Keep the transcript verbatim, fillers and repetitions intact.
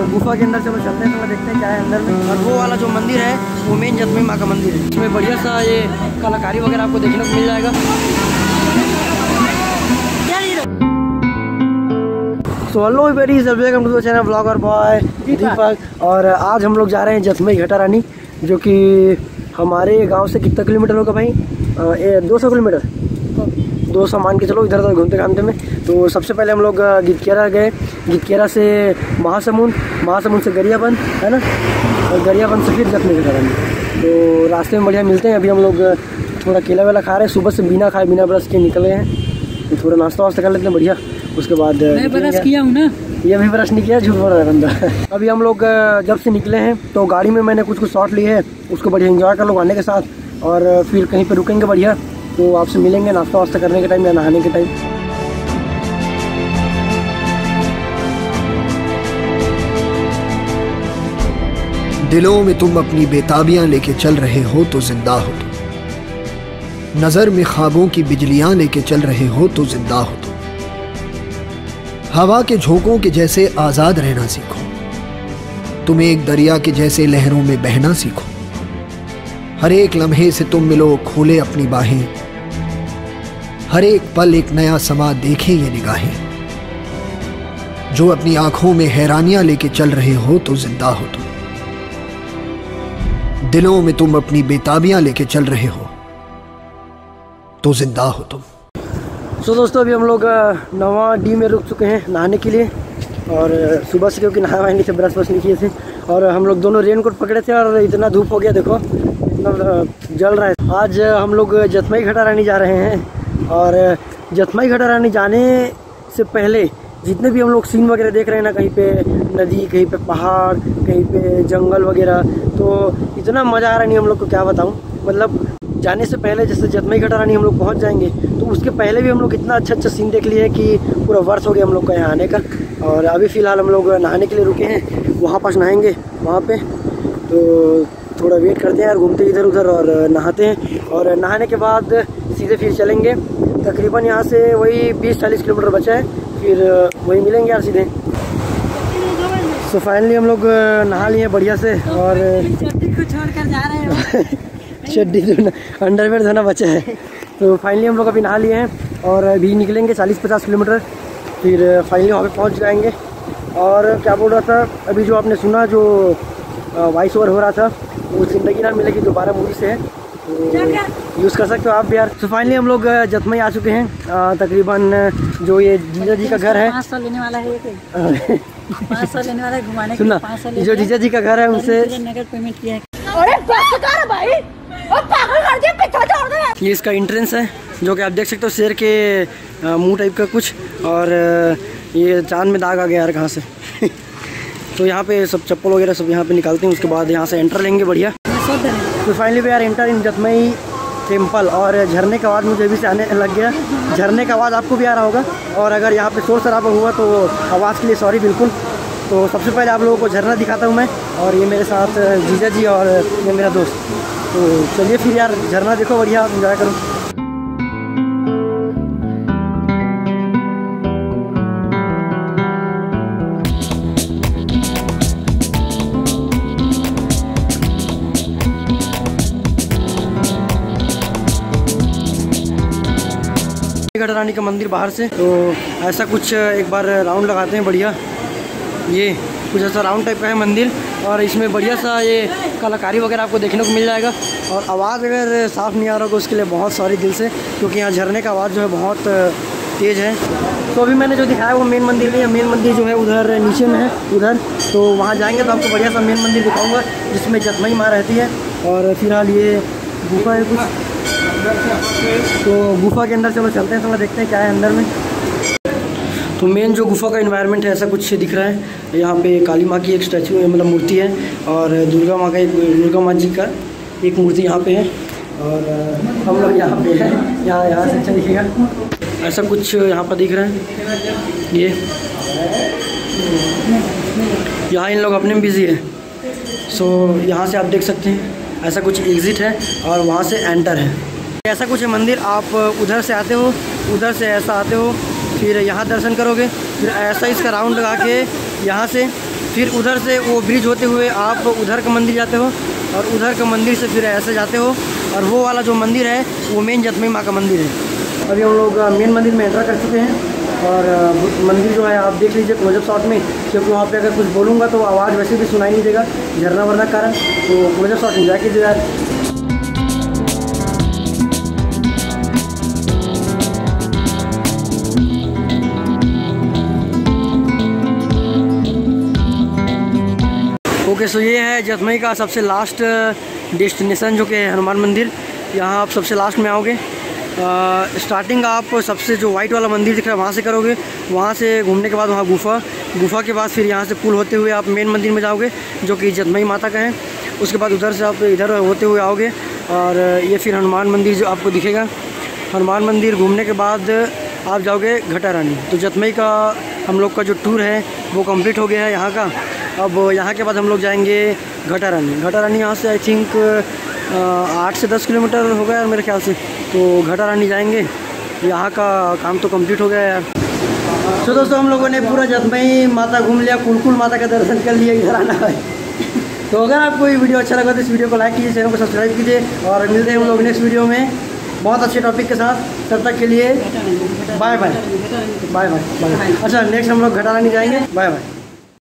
गुफा के अंदर चलो चलते हैं, थोड़ा देखते हैं क्या है अंदर में। और वो वाला जो मंदिर है वो मेन जतमई माँ का मंदिर है। इसमें बढ़िया सा ये कलाकारी वगैरह आपको देखने को मिल जाएगा। So hello viewers welcome to the channel blogger boy Deepak. और आज हम लोग जा रहे हैं जतमई घटा रानी, जो कि हमारे गांव से कितना किलोमीटर होगा भाई? दो सौ किलोमीटर दो सौ मान के चलो इधर उधर घूमते घामते में। तो सबसे पहले हम लोग गिदकेरा गए, गिदकेरा से महासमुंद, महासमुंद से गरियाबंद है ना, और गरियाबंद से फिर जतमई घटा रानी। तो रास्ते में बढ़िया मिलते हैं। अभी हम लोग थोड़ा केला वेला खा रहे हैं, सुबह से बिना खाए बिना ब्रश के निकले हैं। तो थोड़ा नाश्ता वास्ता कर लेते हैं बढ़िया, उसके बाद मैं ब्रश किया हूँ ना, ये भी ब्रश नहीं किया, झूठ बोल रहा है बंदा। अभी हम लोग जब से निकले हैं तो गाड़ी में मैंने कुछ कुछ शॉट लिए हैं, उसको बढ़िया एंजॉय कर लो गाने के साथ, और फिर कहीं पे रुकेंगे बढ़िया। तो आपसे मिलेंगे नाश्ता वास्ता करने के टाइम या नहाने के टाइम। दिलों में तुम अपनी बेताबियां लेके चल रहे हो तो जिंदा हो तुम, नजर में ख्वाबों की बिजलियां लेके चल रहे हो तो जिंदा हो तुम। हवा के झोंकों के जैसे आजाद रहना सीखो, तुम एक दरिया के जैसे लहरों में बहना सीखो। हर एक लम्हे से तुम मिलो खोले अपनी बाहें, हर एक पल एक नया समा देखे ये निगाहें। जो अपनी आंखों में हैरानियां लेके चल रहे हो तो जिंदा हो तुम, दिलों में तुम अपनी बेताबियां लेके चल रहे हो तो जिंदा हो तुम। सो दोस्तों अभी हम लोग नवा डी में रुक चुके हैं नहाने के लिए, और सुबह से क्योंकि नहाए नहीं थे, ब्रश ब्रश नहीं किए थे, और हम लोग दोनों रेनकोट पकड़े थे और इतना धूप हो गया देखो, इतना जल रहा है। आज हम लोग जतमई घटा रानी जा रहे हैं, और जतमई घटा रानी जाने से पहले जितने भी हम लोग सीन वगैरह देख रहे हैं ना, कहीं पे नदी, कहीं पे पहाड़, कहीं पे जंगल वगैरह, तो इतना मज़ा आ रहा नहीं हम लोग को क्या बताऊं। मतलब जाने से पहले जैसे जतमई घटा रानी हम लोग पहुंच जाएंगे तो उसके पहले भी हम लोग इतना अच्छा अच्छा सीन देख लिए हैं कि पूरा वर्ष हो गया हम लोग का यहाँ आने का। और अभी फ़िलहाल हम लोग नहाने के लिए रुके हैं, वहाँ पास नहाएंगे वहाँ पे। तो थोड़ा वेट करते हैं यार, घूमते इधर उधर और नहाते हैं, और नहाने के बाद सीधे फिर चलेंगे। तकरीबन यहाँ से वही बीस चालीस किलोमीटर बचा है, फिर वही मिलेंगे यार सीधे। तो फाइनली हम लोग नहा लिए बढ़िया से, और चड्डी को छोड़कर जा रहे हो। चड्डी धोना, अंडरवेयर धोना बचा है। तो फाइनली हम लोग अभी नहा लिए हैं और अभी निकलेंगे चालीस पचास किलोमीटर, फिर फाइनली वहाँ पे पहुँच जाएंगे। और क्या बोल रहा था, अभी जो आपने सुना जो वॉइस ओवर हो रहा था, वो ज़िंदगी ना मिलेगी दोबारा मूवी से है, तो यूज़ कर सकते हो आप भी यार। तो फाइनली हम लोग जतमई आ चुके हैं। आ, तकरीबन जो ये जीजा जी का घर है, पाँच सौ लेने वाला है, पाँच सौ लेने वाला है घुमाने के। सुना, जो जीजा जी का घर है उनसे नगद पेमेंट किया है। भाई पागल कर दिया, पीछे छोड़ दे। ये इसका एंट्रेंस है, जो कि आप देख सकते हो शेर के मुंह टाइप का कुछ, और ये चांद में दाग आ गया यार कहाँ से। तो यहाँ पे सब चप्पल वगैरह सब यहाँ पे निकालते हैं, उसके बाद यहाँ से एंटर लेंगे बढ़िया। तो फाइनली भी यार एंटर इन जतमई टेम्पल। और झरने का आवाज़ मुझे भी से आने लग गया, झरने का आवाज़ आपको भी आ रहा होगा, और अगर यहाँ पे शोर शराबा हुआ तो आवाज़ के लिए सॉरी बिल्कुल। तो सबसे पहले आप लोगों को झरना दिखाता हूँ मैं, और ये मेरे साथ जीजा जी और ये मेरा दोस्त। तो चलिए फिर यार झरना देखो बढ़िया, एंजॉय करो। घटा रानी का मंदिर बाहर से, तो ऐसा कुछ एक बार राउंड लगाते हैं बढ़िया। ये कुछ ऐसा राउंड टाइप का है मंदिर, और इसमें बढ़िया सा ये कलाकारी वगैरह आपको देखने को मिल जाएगा। और आवाज़ अगर साफ़ नहीं आ रहा होगा उसके लिए बहुत सॉरी दिल से, क्योंकि यहाँ झरने का आवाज़ जो है बहुत तेज़ है। तो अभी मैंने जो दिखाया वो मेन मंदिर नहीं है, मेन मंदिर जो है उधर नीचे में है उधर। तो वहाँ जाएंगे तो आपको बढ़िया सा मेन मंदिर दिखाऊँगा, जिसमें जतमई माँ रहती है। और फिलहाल ये गुफा है कुछ, तो गुफा के अंदर चलो चलते हैं, थोड़ा देखते हैं क्या है अंदर में। तो मेन जो गुफा का एनवायरनमेंट है ऐसा कुछ दिख रहा है। यहाँ पे काली माँ की एक स्टैचू है, मतलब मूर्ति है, और दुर्गा माँ का एक दुर्गा माँ जी का एक मूर्ति यहाँ पे है, और हम लोग यहाँ पे हैं। यहाँ यहाँ से अच्छा दिखेगा, ऐसा कुछ यहाँ पर दिख रहा है। ये यहाँ इन लोग अपने में बिजी है। सो यहाँ से आप देख सकते हैं ऐसा कुछ एग्ज़िट है, और वहाँ से एंटर है। ऐसा कुछ है मंदिर, आप उधर से आते हो, उधर से ऐसा आते हो, फिर यहाँ दर्शन करोगे, फिर ऐसा इसका राउंड लगा के यहाँ से फिर उधर से वो ब्रिज होते हुए आप उधर का मंदिर जाते हो और उधर का मंदिर से फिर ऐसे जाते हो और वो वाला जो मंदिर है वो मेन जतमई माँ का मंदिर है। अभी हम लोग मेन मंदिर में एंटर कर चुके हैं और मंदिर जो है आप देख लीजिए क्लोजअप शॉट में, क्योंकि वहाँ पे अगर कुछ बोलूँगा तो आवाज़ वैसे भी सुनाई नहीं देगा झरना वरना कारण, तो क्लोजअप शॉट एंजॉय कीजिए यार। ओके सो ये है जतमई का सबसे लास्ट डेस्टिनेशन जो कि है हनुमान मंदिर। यहाँ आप सबसे लास्ट में आओगे, स्टार्टिंग आप सबसे जो वाइट वाला मंदिर दिख रहा है वहाँ से करोगे, वहाँ से घूमने के बाद वहाँ गुफा गुफा के बाद फिर यहाँ से पुल होते हुए आप मेन मंदिर में जाओगे जो कि जतमई माता का है। उसके बाद उधर से आप इधर होते हुए आओगे और ये फिर हनुमान मंदिर जो आपको दिखेगा। हनुमान मंदिर घूमने के बाद आप जाओगे घटा रानी। तो जतमई का हम लोग का जो टूर है वो कंप्लीट हो गया है यहाँ का। अब यहाँ के बाद हम लोग जाएंगे घटा रानी। घटा रानी यहाँ से आई थिंक आठ से दस किलोमीटर हो गया मेरे ख्याल से, तो घटा रानी जाएंगे। यहाँ का काम तो कंप्लीट हो गया यार। तो दोस्तों हम लोगों ने पूरा जतमई माता घूम लिया, कुलकुल माता का दर्शन कर लिया, इधर आना है। तो अगर आपको ये वीडियो अच्छा लगा तो इस वीडियो को लाइक कीजिए, चैनल को सब्सक्राइब कीजिए और मिलते हैं हम लोग नेक्स्ट वीडियो में बहुत अच्छे टॉपिक के साथ। तब तक के लिए bye bye bye bye bye. अच्छा नेक्स्ट हम लोग घटा रानी जाएंगे। Bye bye.